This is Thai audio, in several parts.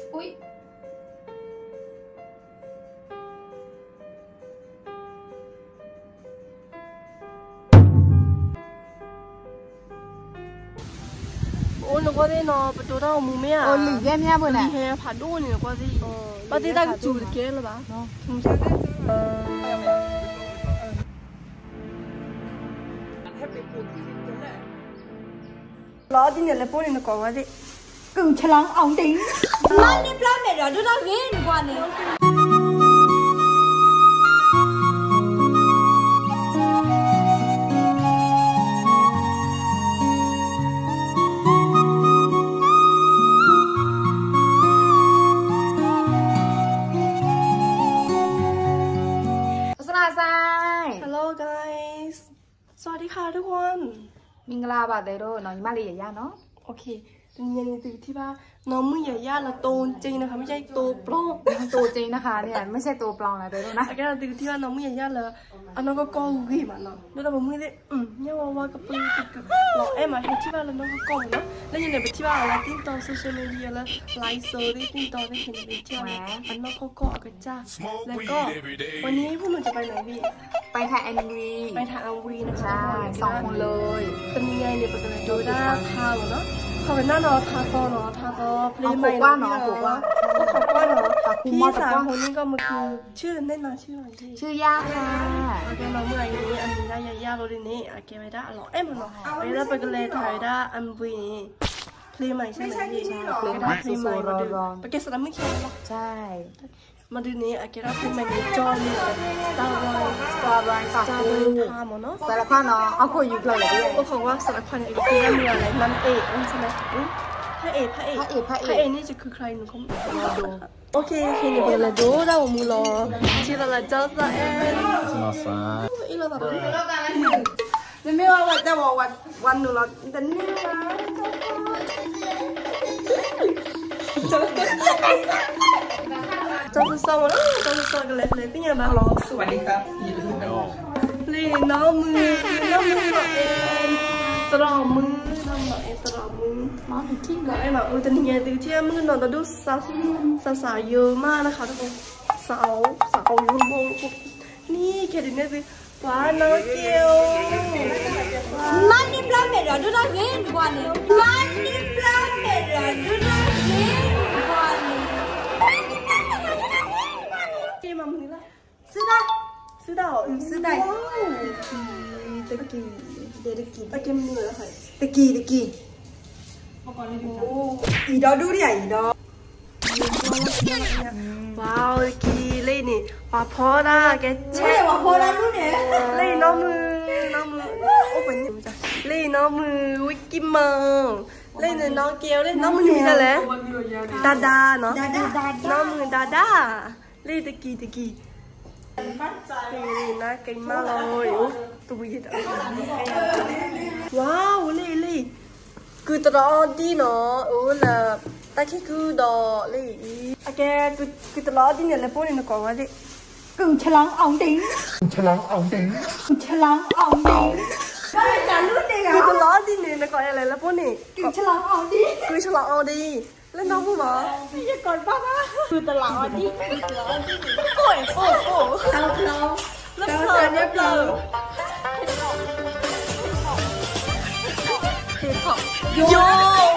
อุ้ยโอ้หนูก็ได้นอนประตูด้านมุมเนี่ยหรือแย่เนี่ยบนไหนแค่ผ่านดูนี่หนูก็ได้ปฏิได้ก็จูดเกล้อบ้าล้อที่เนี่ยเลยพวกนี้หนูก็ว่าดิกึ่งฉลองอ่องดิ้งมันนี่ปลาเม็ดเราดูน่ากินกว่านี่ Hello guys สวัสดีค่ะทุกคนมิงกลาบาเดโรน้องมาลียาเนาะโอเคเนี่ยนี่คือที่ว่าน้องมือใหญ่ๆเราโตจริงนะคะไม่ใช่โตปลอมโตจริงนะคะเนี่ยไม่ใช่ตัวปลอมนะเดโรนะอาการตื่นที่ว่าน้องมือใหญ่ๆเลยอันนั้นก็กองกี่มันเนาะแล้วเรามือได้เนี่ยว่ากระปืนกึกเรามาให้ที่ว่าเราน้องก็กองเนาะแล้วยังไงไปที่ว่าเราติ้งต่อโซเชียลมีเดียแล้วไลฟ์โซได้ติ้งต่อได้เห็นไปที่ว่าอันน้องก็กองกระจ้าแล้วก็วันนี้พวกหนูจะไปไหนพี่ไปถ่ายMV ไปถ่ายMVนะคะใช่2 คนเลยเป็นยังไงเนี่ยปกติดูได้ทางเนาะเขาเป็นหน้าเนาะทาต่อเนาะทาต่อเพลงใหม่กว้างเนาะถูกว่าเขากว้างเนาะพี่3 คนนี้ก็มาคือชื่อเล่นมาชื่ออะไรพี่ชื่อย่าค่ะโอเคมาเมื่อไหร่นี้อันนี้ได้ย่าโรดินี่โอเคไม่ได้หรอมันเนาะไปแล้วไปกันเลยถ่ายได้MVนี้เพลงใหม่ใช่ไหมพี่เพลงใหม่มาดูไปเก็บสลัมไม่แข็งหรอใช่มาดูนี้อากิระเป็นมันจอนี่สตาร์บอยฝากคูพามเนาะสารพัดเนาะเอาคุยอยู่เลยโอ้ของว่าสารพัดอีกทีได้เมื่ออะไรมันใช่ไหมพระเอกนี่จะคือใครหนูเขาดูโอเคทีนี้เป็นอะไรดูได้ผมมือรอชื่ออะไรเจ้าซาเอ็นอีเราตัดจะไม่ว่าวันจะบอกวันหนูเราแต่นี่จอมซ้อมแล้วจอมซ้อมกันเลยพี่ยังมาลองสวัสดีครับเลยน้องมือเองตรอมือน้องเองตรอมือน้องที่น้องเอ็มแบบแต่เนี่ยดูที่มือน้องแต่ดูสาวเยอะมากนะคะทุกคนสาวยุ่งโบนี่แค่เดี๋ยวนี้สิว้าน้องเกียวมันนี่ปลาเม็ดเราดูน่ากินกว่านี่มันนี่ปลาเม็ดเราดูน่ากินกว่านี่知道ตะกี้มือเลยตะกี้อีดอดูดิอีดอว้าวตะกี้เลยนี่ว่าพอละแกเช็ดว่าพอละดูเนี่ยเลยน้องมือโอ้เป็นยังไงเลยน้องมือวิกกี้มังเลยน้องเกียวเลยน้องมือนี่นั่นแหละดาเนาะน้องมือดาเลยตะกี้น่าเก่งมากเลยตัวใหญ่ว้าวเลยคือตลอดดีเนาะโอ้ละแต่แค่คือดอเลยโอเคคือตลอดดีเนี่ยเลยพวกนี้หนูก็ว่าดิกึ่งฉลองอ่องดิ้งไม่จะรู้ได้ไงคือตลอดดีเนี่ยหนูก็อะไรแล้วพวกนี้กึ่งฉลองอ่องดิ้งคือฉลองอ่องดีเล่นน้องพูดหรอไม่ใช่ก่อนป้าคือตลอดดีโอ้แล้วเรียบร้อยโย่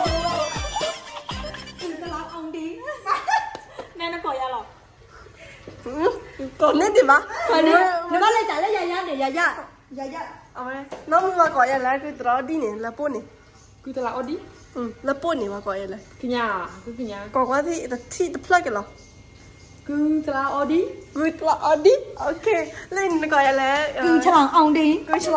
คือตลอดอ่องดิ้งแน่นก่อนยาหรอกก่อนเล่นดิมะเดี๋ยวว่าเลยจ่ายแล้วยาเดี๋ยวยาเอาไหมน้องมึงมาก่อนยังไงคือตลอดดีเนี่ยแล้วปุ่นนี่คือตลอดดีแล้วปุ่นนี่มาก่อนยังไงคือไงก่อนว่าที่ตะเพลิดกันหรอคือตลอดดีโอเคเล่นก่อนยังไงคือฉลองอ่องดิ้ง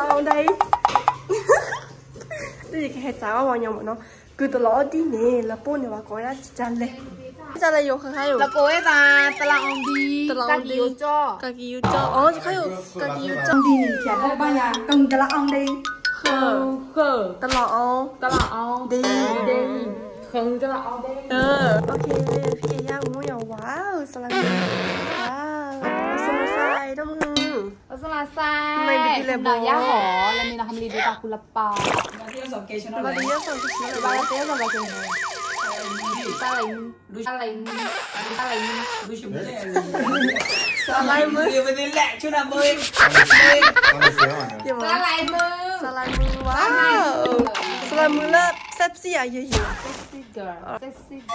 นี่แค่จ้าว่าวางยังหมดเนาะคือตลอดดีเนี่ยแล้วปุ่นนี่มาก่อนยังจันเลยจะอะไรอยู่ข้างๆอยู่แล้วโก้ยตลอดอ่องดีกากิยูจ้ออ๋อเขาอยู่กากิยูจ้อดีเขียนได้บ้างยังกึ่งตลอดอ่องดิ้งตลอดเอาดีคือตลอดเอาดิ้งโอเคพี่ย่าหมูยอว้าวสลัดว้าวสลัดไส้น้ำมึงสลัดไส้ไม่มีที่เลยบอกย่าหอแล้วมีน้ำทำรีดูตาคุลปามาเที่ยว2 เกชั่นอะไรมาเที่ยว2 เกชั่นอะไรซาไลมือดูซาไลมือซาไลมือดูชิมเลยสไลมือยังไม่ได้แหละชุดมือสไลมือสไลมือว้าวสไลมือเลิศเซ็กซี่อ่ะเยอะๆ 섹시 girl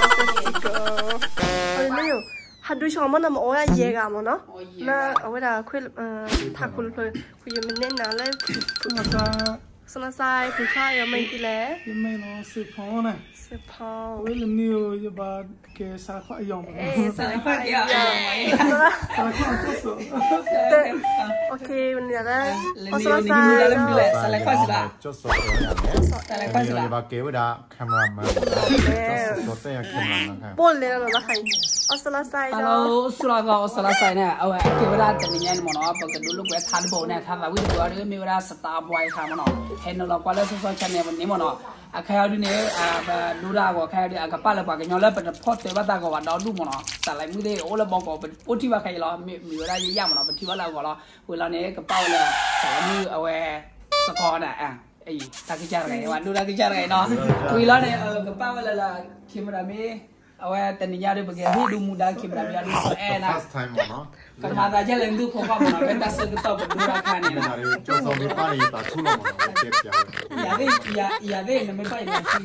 ไม่อยู่ฮันดูชอมันน่ะมันโอ้ยเยกะมั้งเนาะน่าเอาไว้ด่าคุยถักคุณเลยคุยมันเน้นนะเลยสนาไซผู้ชายยังไม่กี่แล้วยังไม่เนาะสืบพอนะสืบพอเว้ยแล้วนิวจะบาเกสาข้อยองสารพัดยองสารพัดก็สุดโอเคมันเดี๋ยวได้สนาไซสารพัดสิละจุดสุดสารพัดสิละบาเกวดาแคมราแมนจุดสุดเตะแคมรานะครับปุ่นเลยนะเราใครเอาสนาไซฮัลโหลสุราก็สนาไซเนี่ยเอาไว้เกวดาจะมีเงี้ยมั้งเนาะปกติลูกเวททานโบเนี่ยทานแบบวิดีโอหรือมีเวลาสตาร์บอยทำมั้งเนาะเห็นเราก็เลยสอนชันเนี่ยวันนี้มั้งเนาะใครเอาดูเนี่ยดูได้ก็ใครเอาดูกับป้าเลยกว่ากันย้อนแล้วเป็นพอดเตะว่าตาก็ว่าดาวดูมั้งเนาะสารมือเดียวโอ้แล้วบอกก็เป็นปุ๊ที่ว่าใครเรามีเวลาเยอะแยะมั้งเนาะเป็นที่ว่าเราก็เราเวลาเนี่ยกับป้าเลยสารมือเอาไว้สกอร์น่ะไอ้ตากิจอะไรวันดูตากิจอะไรเนาะเวลาเนี่ยกับป้าเวลาละคิมรามีเอาไว้แต่เนี่ยได้บางอย่างที่ดูมูดาคิมรามีดูสวยนะกันมาแต่จะเล่นดูของเขาเนาะเป็นตาสึกต่อเป็นดูราคาเนี่ยนะจุดสุดมีป้ายตาชุ่มมั้งเก็บยาอย่าได้ไม่ไปเลยที่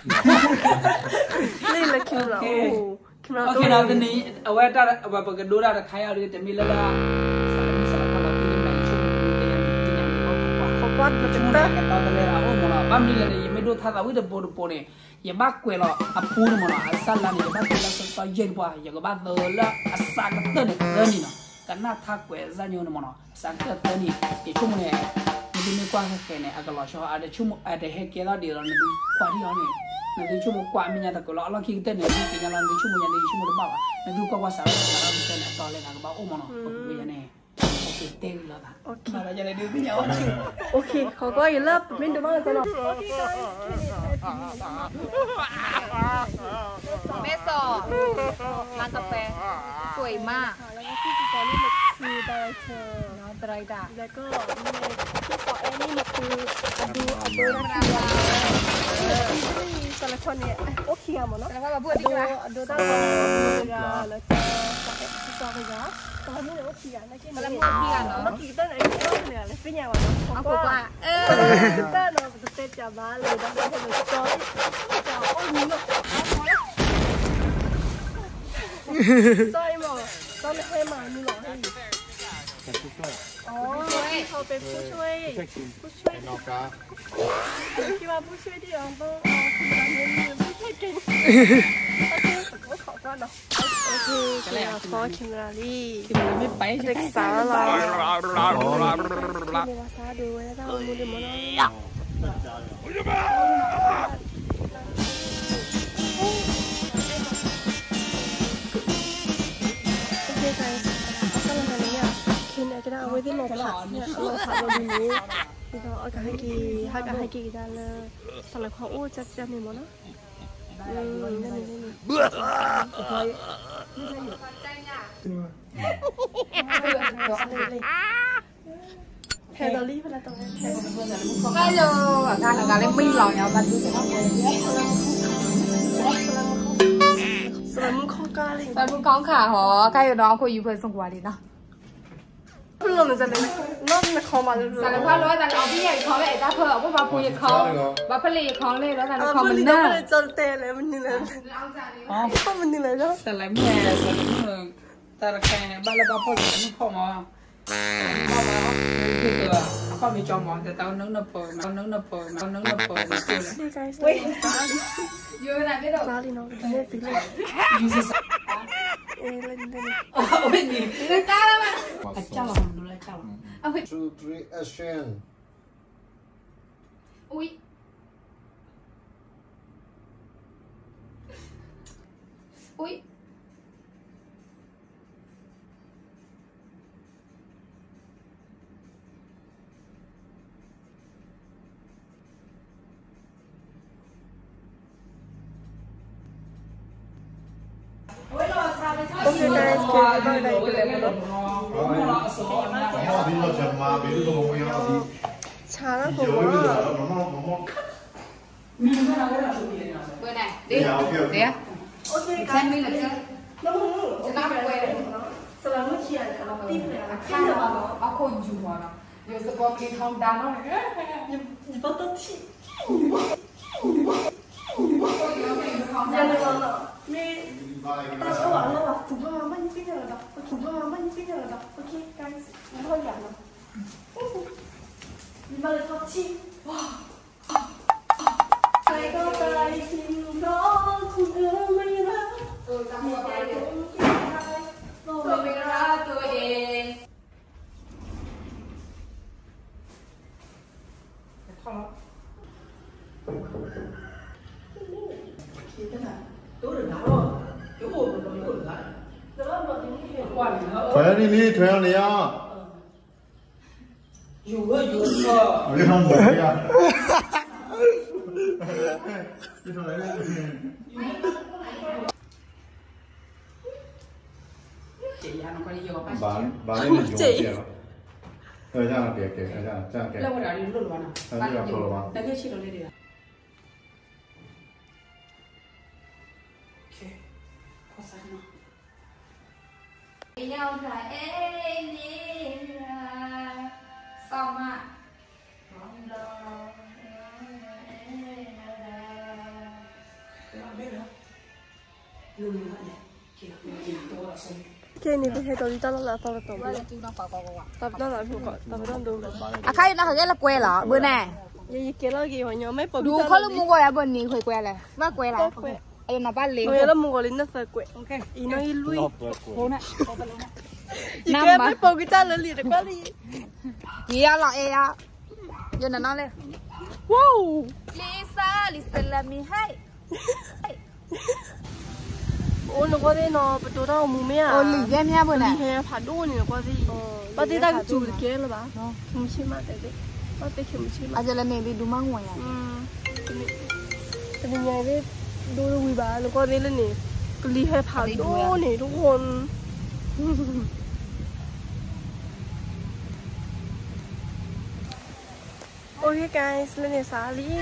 นี่แหละคิมราโอเคนะตอนนี้เอาไว้ถ้าเอาไว้ปกติดูราใครเอาดูแต่มีแล้วละสารพัดเราที่นี่ช่วยมีแต่ยังเขาวัดมันจะได้กันตอนเลยเราโอ้โหเนาะบ้านนี้เลยยังไม่ดูท่าเราวิธีโปรเนี่ยอย่าบ้าเกลือหรอกอับปูนมันเนาะอัศลันอย่าบ้าเกลือแล้วสเย็นกว่าอย่าก็บ้าเตอแล้วอัศกันเตอเนี่ยเรื่องนี้เนาะกันน่าทักเกลือจะเนี่ยมันเนาะสังเกตเตอนี่ที่ชุ่มเนี่ยมันดูไม่กว้างแค่เนี่ยอากาศร้อนชอบอาจจะชุ่มอาจจะเฮกเกล้าเดียวเราเนี่ยดูกว่าที่เราเนี่ยนั่นดูชุ่มกว่ามีอย่างตะกุลเราคิดเตอเนี่ยที่กินเราดูชุ่มอย่างนี้ชุ่มหรือเปล่านั่นดูกว่าสาวเราดูเตอเนี่ยตอนเล่นอากาศบ้าโอ้มันเนาะก็ดูอย่างนี้โอเคเต้แล้วนะโอเคเราจะได้ดูพี่เหนียวโอเคเขาก็อย่าเลิกไม่ดูบ้างจะหรอกแม่สอร้านกาแฟสวยมากแล้วก็ที่ตอนนี้มันคือไดเรคเตอร์เนาะไดเรคเตอร์แล้วก็ที่ต่อเอ็นี่มันคือดูราคาที่สารพัดเนี่ยโอเคมั้งเนาะสารพัดมาพูดดีกว่าดูได้ก็แล้วก็ที่ต่อไปจ้ะตอนนี้เราก็เขียนนะที่มันพูดดีกันเนาะเมื่อกี้ต้นไอ้เนี่ยเป็นยังไงวะเอาพูดว่าต้นเราจะเตะจับมาเลยต้องให้เราจอยจับโอ้ยมึงจอยมั้งต้องให้มามีหรอให้อ๋อเขาเป็นผู้ช่วยนอกจากคิดว่าผู้ช่วยที่เราต้องคือเราเนี่ยผู้ช่วยเก่งโอเคขอก่อนเนาะโอเคขอคิมราลีไม่ไปเด็กสาวเรามีภาษาดูแล้วต้องมูดมันโอเคใครเอาสลับกันเนี่ยคินเนี่ยจะได้เอาไว้ที่โลผักเนี่ยโลผักเราดูนี้ที่เราเอากระให้กี่ได้เลยสลับเขาอู้จะมีมั้งเนาะเบื่อแฮร์ดอลลี่เป็นอะไรตรงนั้นก็โยการเล่นไม่หล่อเนี่ยมันดูจะต้องสลัมข้อกาลิสลัมข้องขาหอใกล้น้องคุยอยู่เพื่อนส่งวาดีเนาะเพื่อนมันจะเป็นน้องมันคอมาสารพัดร้อยแต่เอาพี่ใหญ่คอเลยตาเพื่อเอาพวกมาพูดคอมาผลิตคอเลยแล้วแต่คอมันเน่าจนเตะเลยมันนี่เลยอ๋อมันนี่เลยเนาะสลัมแม่สลัมเมืองแต่ละแค่บ้านเราพูดสลัมพ่อมาพ่อมีจอมองแต่ตอนนึกนับเปิดตอนนึกนับเปิดตอนนึกนับเปิดดีใจสิเว้ยอยู่ไหนไม่รู้ซาลีน้องเล่นสิเลยเล่นโอ้ยนี่เล่นจ้าแล้วมั้ยเจ้าดูเลยเจ้าเอาไป 2 3 action อุ้ยอุ้ยโอเคได้สเกลได้ได้ก็ได้หมดชาแล้วผมว่า bữa này đi đi á xem mình là chưa nó mù chúng ta phải quay sau đó nó chia cả tim này là ข้าวเอาคนอยู่หัวเนาะเดี๋ยวสกอร์กินทองดำเนาะ你把它踢อย่าเลยนะมีตาเขาหวานแล้วแบบถูกว่ามันปิ้งอะไรแบบถูกว่ามันปิ้งอะไรแบบโอเคกันแล้วก็อย่างนั้น你把它踢哇ใครก็ตายทิ้งน้องคนอื่นไม่รักจำหัวไปเลยตัวไม่รักตัวเอง传你你传你啊！ 有个有个， 我这上我呀。你传来姐呀，那块有个把那个油解了。这样给，这样给。 那我这里漏了呢。 那这样够了吗？ 那个去了那里了。OK， 好三吗？ 要在爱你啊，扫码。 cái này phải tao đi tao là tao là tao tao là phụ tao đang đúng à khai nó cái là quê lọ bữa nè vậy cái đó gì hồi nhỏ mấy bộ đủ khó lúc mua quê à bên này hồi quê này má quê lại em nó bán liền hồi đó mua cái nó phải quê ok ý nó đi lui cô nè năm mà mấy bộ guitar lớn liền được quá đi gì à lọ à giờ là nó lên wow Lisa là mi hay ôi nó có đây nó bắt đầu đâu mù mía ôi lì em nha bữa nè hè phá đô này nó có gì bắt đi ta chủ được kia là bà không chịu mà đấy bắt đi không chịu mà giờ là này đi đúng mang ngoài này cái này đấy đô quý bà nó có đây là nè cái lì hè phá đô nàyทุกคนokay guys เล่นเนี่ยสาลี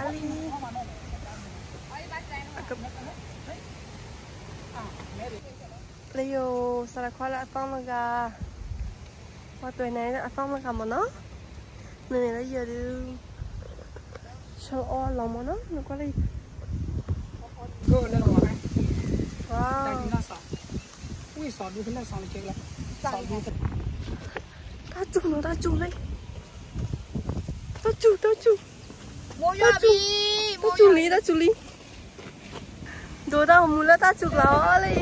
เลยอยู่สารคดีละต้องมากาว่าตัวไหนละต้องมากามันเนาะนี่แล้วอย่าดูชะลอลงมันเนาะนึกว่าเลยก็เล่นหรอไงว้าวได้กินน่าสาวอุ้ยสาวดูขึ้นได้สาวเลยเจ๊ละสาวดูตาจุเนาะตาจุเลยตาจุโมยาบีตาจุลีดูตาหมูแล้วตาจุแล้วเลย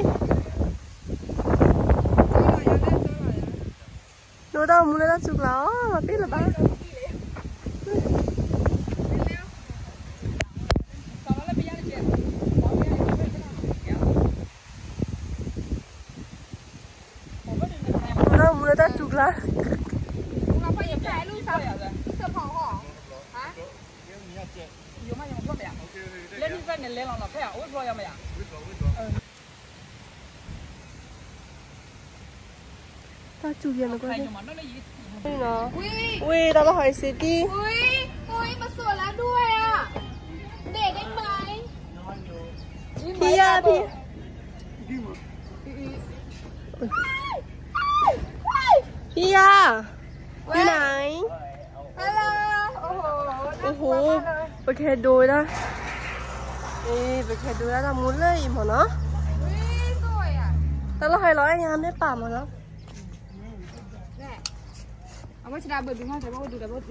ดูตาหมูแล้วตาจุแล้วมาเป็นหรือเปล่าดูตาหมูแล้วตาจุแล้วเราไปยังไงลูกสาวเสื้อผ้าห่อฮะ有吗？有做没呀？连你在那来了那开呀？我说要没呀？ ตาจุเย็นแล้วก็ได้有吗？那里一。 นี่เนาะอุ้ยตาละหอยสิกี้อุ้ยมาสวยแล้วด้วยอ่ะเด็กได้ไหมพี่ยาพี่ยาอยู่ไหนฮัลโหลโอ้โหไปแค่ดูนะไปแค่ดูแล้วทำมุ้นเลยหมดเนาะอุ้ยสวยอ่ะตาละหอยร้อยงามได้ป่าหมดเนาะเอามาชนะเบิร์ดดูง่ายแต่ว่าดูแต่ว่าตี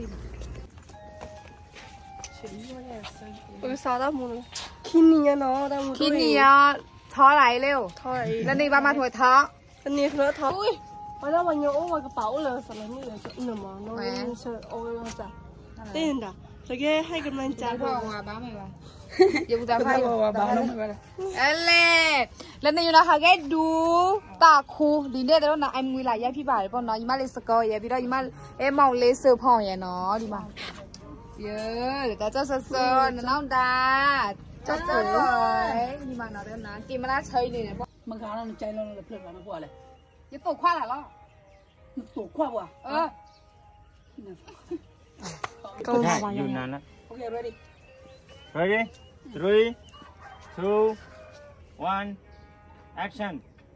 สาวตามุ้นขี้เนียเนาะตามุ้นทีนี้ท้อไหลเร็วถอยแล้วนี่มาถอยท้ออันนี้คือท้อวันนั้นวันนี้โอ้วันกระเป๋าเลยสำหรับนี่เลยจะหนึ่งมั้งน้องนี่เชิญโอ้ยมาจ้ะเต้นด่ะแล้วแกให้กำลังใจพ่อว่าบ้าไหมวะอย่าพูดบ้าบ้าอะไรแล้วนี่นะคะแกดูตาคูดีเนี่ยแต่ว่านะไอ้มือหลายแย่พี่บ่ายป่ะเนาะยี่มาเลสกอร์แย่พี่เรายี่มาเมาเลเซอร์พ่อแย่เนาะดีมาเยอะเดี๋ยวเจ้าเซอร์น้องดาเจ้าสวยดีมาเนาะเดี๋ยวนะกินมาแล้วเฉยเลยเนี่ยมันขาเราใจเราเพลิดเพลินกว่าเลยอย่าตกคว้าหล่ะล่ะมันตกคว้าว่ะก็มาอยู่นานนะโอเค ready ready 3 2 1 action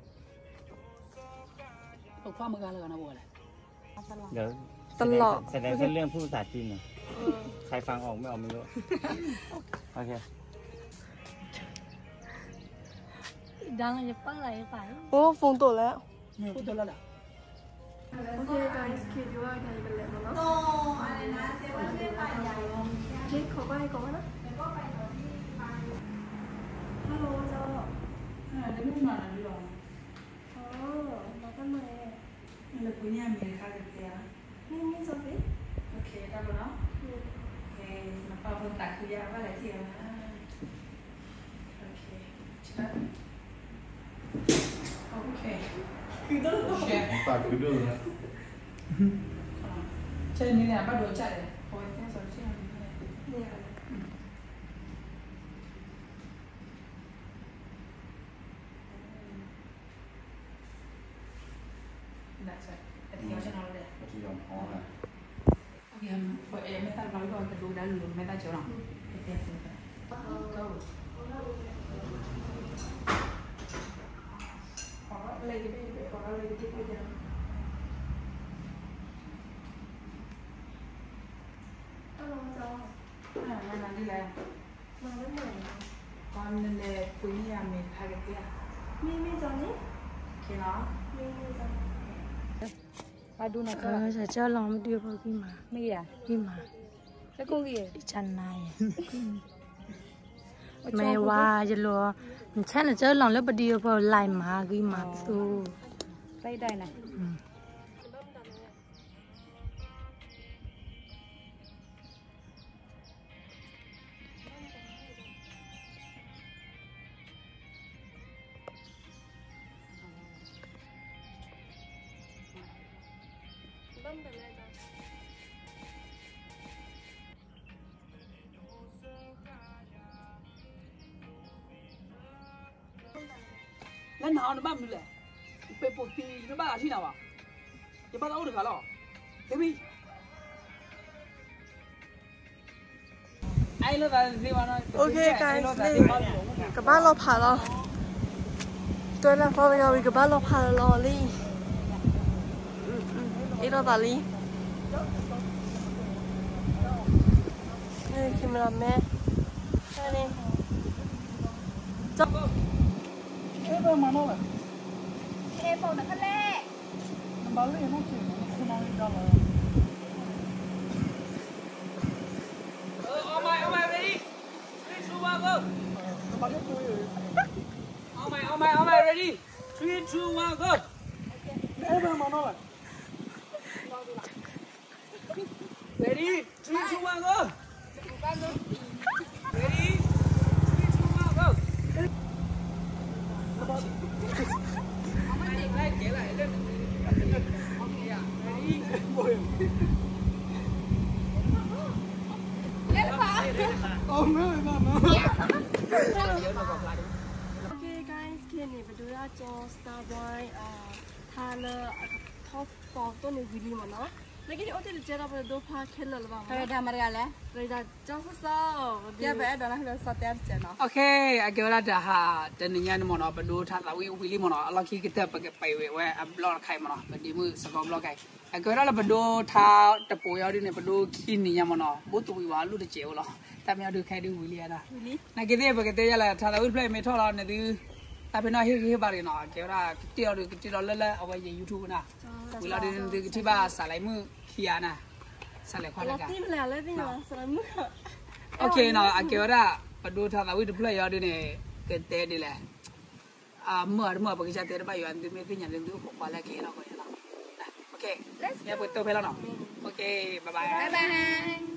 เอาความมือกันเลยนะบัวเลยเดี๋ยวตลอดแสดงเส้นเรื่องผู้ภาษาจีนหน่อยใครฟังออกไม่ออกไม่รู้โอเคดังจะปั้งอะไรไปโอ้ฟงตัวแล้วพูดตัวแล้วแหละโอเค guys คิดว่าไงเป็นแล้วเนาะโตอะไรนะเซเว่นเป็นปัญญาเค้กขอไปก่อนนะฮัลโหลเจ้าเดี๋ยวไม่มาแล้วลองอ๋อมาทำไมเลยปุ้ยเนี่ยมีค่าเดียวนี่จบดิโอเคได้แล้วเนาะโอเคมาฟังคนตัดคือยาว่าอะไรที่นะโอเคโอเคคือต้องแชร์ปากคือดื้อนะเช่นนี้เนี่ยป้าดูจัดเลยโอ้ยแค่สนใจเนี่ยน่าจะแต่ที่เราชนะเลยที่ยอมท้องอ่ะโอเคพอเอไม่ตัดร้อยก่อนจะดูได้หรือไม่ตัดเชียวหรอเตี้ยสุดเลยก็ขออะไรที่ไม่ขออะไรที่ไม่เยอะฮัลโหลเจ้านั่นนี่แหละมาได้ไหมตอนนั้นเลยปุ้ยยามีค่าเตี้ยมีเจ้านี่โอเคเนาะมีเจ้ามาดูหน่อยเจ้าลองมาดูพวกพี่มาไม่อ่ะพี่มาแล้วกูกี่ฉันนายไม่ว่าจะรอฉันเจ้าลองแล้วประเดี๋ยวพอไล่มากี่มาสู้ได้นะแล้วหนาวนะบ้านมึงเลยไปปกตินะบ้านที่ไหนวะจะบ้านเอาหรือเปล่าเฮ้ยไอ้เราแต่ที่วันนั้นโอเค guys นี่กลับบ้านเราผ่านแล้วตัวละพอเรากลับบ้านเราผ่านแล้วลี่อีเราตาลี่นี่คิมราแม่นี่จบเอ๊ะมาโน่เลยเฮ้ยบอกนะขั้นแรกมาเลยน้องเขียนคุณน้องได้เลยเอาใหม่ ready 3 2 1 go มาที่คุยอยู่เอาใหม่ ready 3 2 1 go เอ๊ะมาโน่เลย ready 3 2 1 go ready 3 2 1 go เอาไม่ติดไล่เก๋ไหลเล่นโอเคอ่ะ ready โอ้ไม่มาโอเค guys คืนนี้ไปดูหน้าจอ Starboy ทาเลท็อปฟอกตัวนี้วิลลี่มันเนาะแล้วก็ที่โอเทลเจอเราไปดูพาเคลเลอร์หรือเปล่าเฮ้ยทำอะไรกันแล้วเลยได้เจ้าสาวๆเดี๋ยวไปเดี๋ยวนะเราสเตนเจเนาะโอเคအကေလာတာဟာတနညာနမနော်ဘဒိုထားတာဝီဝီလီမနော်အလခိကတဲ့ပကပိုင်ဝဲအဘလော့ခိုင်မနော်ဘဒီမှုစကောဘလော့ခိုင်အကေလာဘဒိုထားတပူရောက်ဒီနေဘဒိုခီနီညာမနော်ဘုတူဝီဝါလူတကျေဝလောတမြောက်ဒုခိုင်ဒီဝီလီရတာဝီလီနကေတဲ့ပကတဲ့ရလာထားတာဝီဖလိုက်မေထော်လာနေဒီအပနာဟေပါရနော်အကေလာတီတော်လဲအဝဲ YouTube နာဝီလာဒီတိပါဆာလိုက်မှုခီယာနာဆာလိုက်ခွာလเราက်ကตีแล้วเลยพี่เนาะสำหรับมือโอเคเนาะအကေလာဘဒိုထားတာဝီဒပလက်ရောက်ဒီနေကတဲ့ဒီလဲเมื่อปกติจะไปอยู่อันที่ไม่เป็นอย่างนึงที่ผมว่าแล้วแค่เราก็ยังโอเคเนี่ยเปิดตัวไปแล้วเนาะโอเคบ๊ายบายบ๊ายบาย